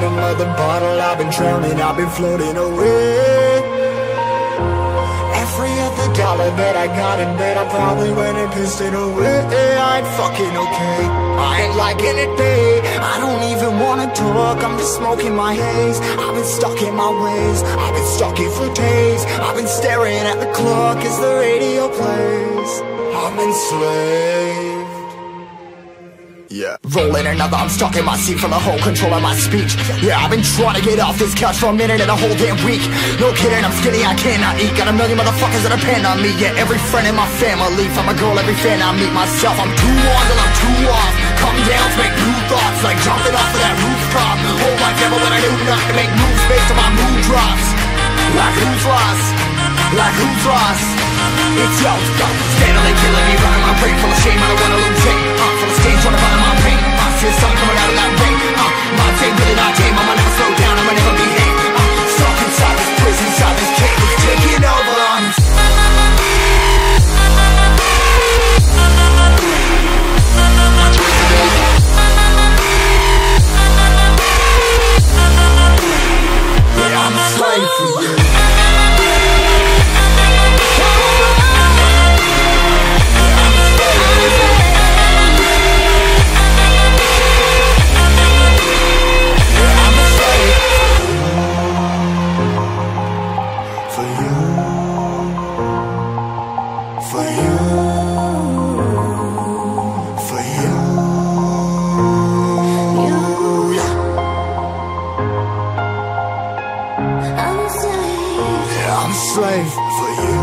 bottom of the bottle, I've been drowning, I've been floating away. Every other dollar that I got in bed, I probably went and pissed it away. I ain't fucking okay, I ain't liking it, babe. I don't even wanna talk, I'm just smoking my haze. I've been stuck in my ways, I've been stuck here for days. I've been staring at the clock as the radio plays. I'm enslaved. Yeah, rolling another, I'm stuck in my seat for the whole control of my speech. Yeah, I've been trying to get off this couch for a minute and a whole damn week. No kidding, I'm skinny, I cannot eat. Got a million motherfuckers that depend on me. Yeah, every friend in my family, from a girl, every fan I meet myself. I'm too on till I'm too off. Come down to make new thoughts, like jumping off of that rooftop. Whole life never when I knew not to make moves based on my mood drops. Like who's lost? Like who's lost? It's yo, steadily killing me, running my brain full of shame. I don't wanna lose it, full of stage, trying to find my pain. I see the sun coming out of that rain. My day really not tame, I'ma never slow down, I'ma never behave. Stuck inside this prison, inside this cage, it's taking over. Yeah, I'm a slave for you. I'm a slave for you.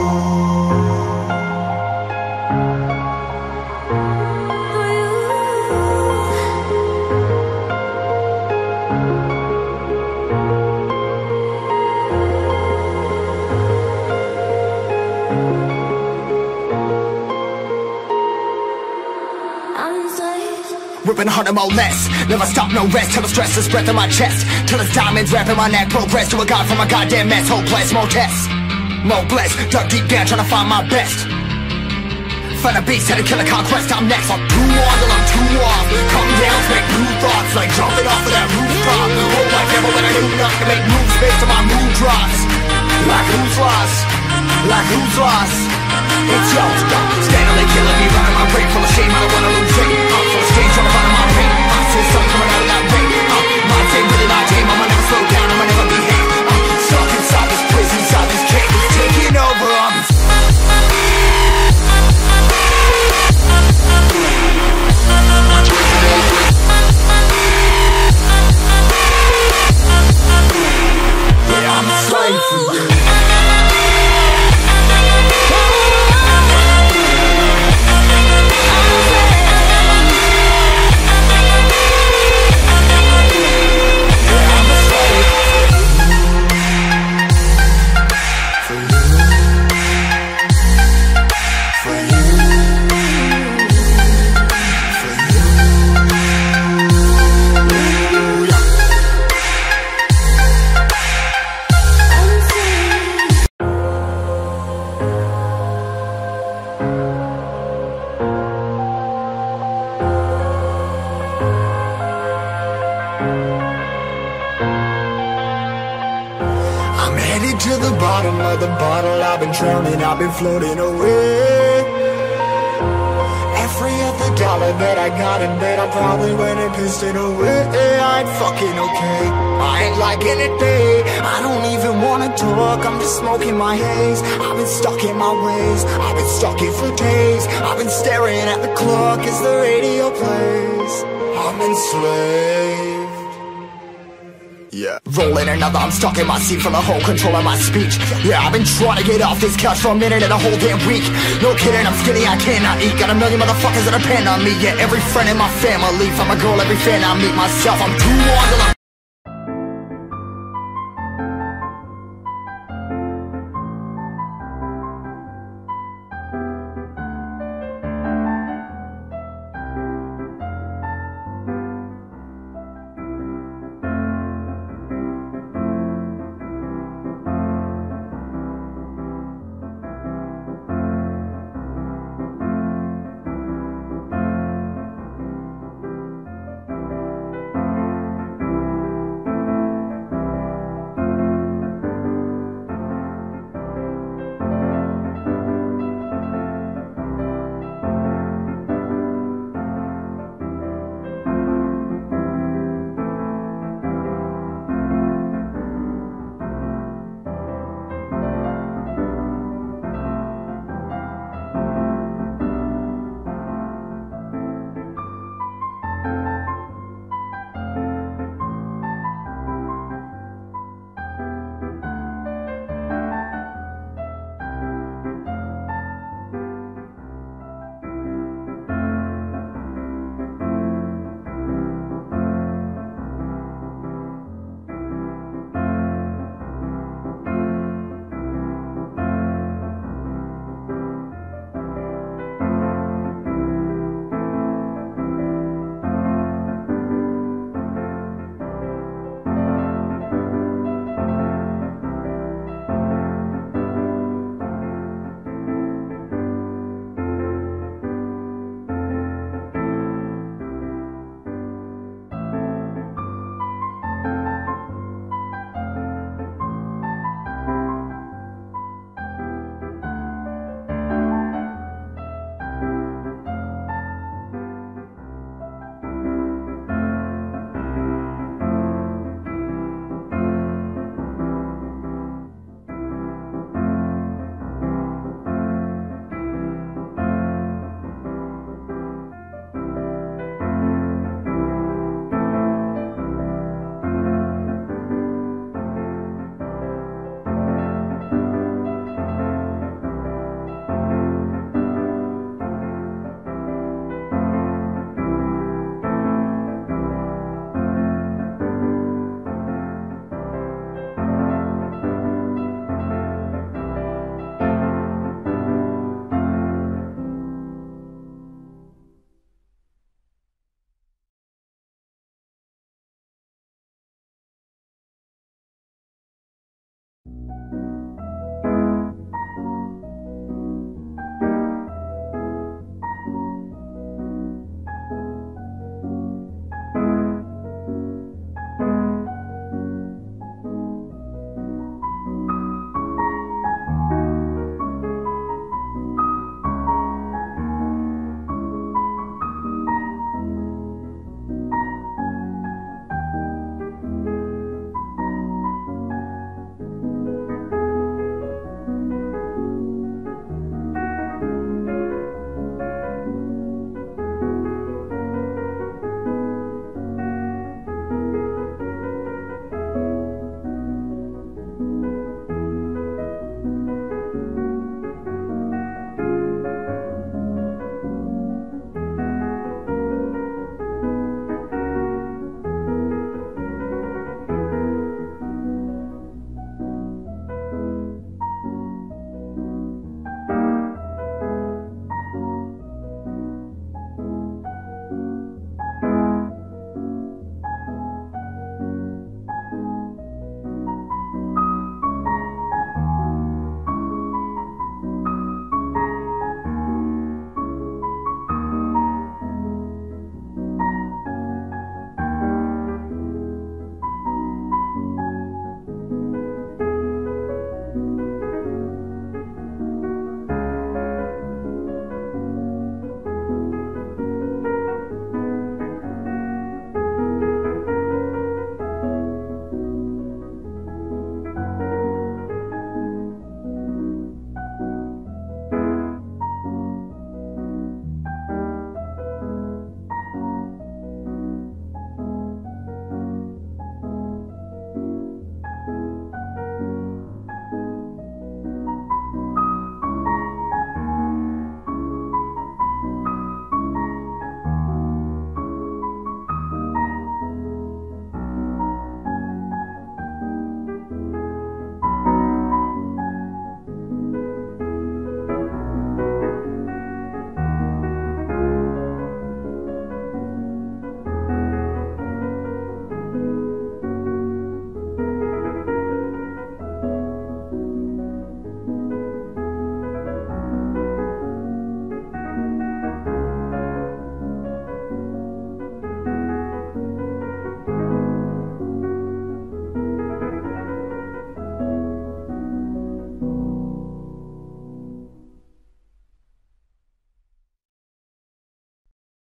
Ripping harder, more less. Never stop, no rest. Till the stress is breath in my chest. Till it's diamonds wrapping my neck. Progress to a god from a goddamn mess. Hopeless, more tests, more blessed. Dug deep down, trying to find my best. Find a beast, had to kill a conquest. I'm next. I'm too on till I'm too off. Come down, make new thoughts, like jumping off of that rooftop. Whole life never when I knew not to make moves based on my mood drops. Like who's lost? Like who's lost? It's yo, steadily killing me, running my brain full of shame. I don't wanna lose it. Full of stage, trying to find my pain. I see the sun coming out of that rain. My day really not tame, I'ma never slow down, I'ma never behave. Stuck inside this prison, inside this cage, it's taking over. Yeah, I'm a slave for you. I'm headed to the bottom of the bottle, I've been drowning, I've been floating away. Every other dollar that I got in bed, I probably went and pissed it away. I ain't fucking okay, I ain't liking it, babe. I don't even wanna talk, I'm just smoking my haze. I've been stuck in my ways, I've been stuck here for days. I've been staring at the clock as the radio plays. I'm enslaved. Yeah, rolling another, I'm stuck in my seat for the whole control of my speech. Yeah, I've been trying to get off this couch for a minute and a whole damn week. No kidding, I'm skinny, I cannot eat. Got a million motherfuckers that depend on me. Yeah, every friend in my family, from a girl, every fan I meet myself. I'm too on till I'm